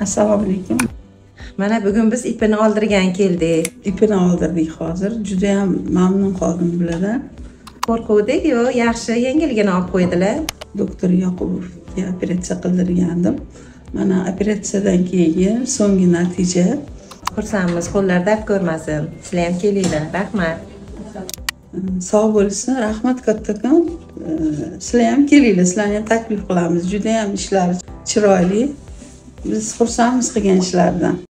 Assalomu alaykum. Mana bugun biz ipini oldirgan keldik. İpini oldirdik hozir. Juda ham mamnun qoldim bulardan. Qo'rquvdik, yo yaxshi yengilgina olib qo'ydilar. Doktor Yoqubovga operatsiya qildirgandim. Mana operatsiyadan keyin so'nggi natija. Xursandmiz, qo'llar dard ko'rmasin. Sizlar ham kelinglar. Rahmat. Sog' bo'lsin, rahmat kattakon. Sizlar ham kelinglar, sizlarni ham taklif qilamiz. Juda ham ishlari chiroyli. Biz xursandmiz qilgan ishlardan.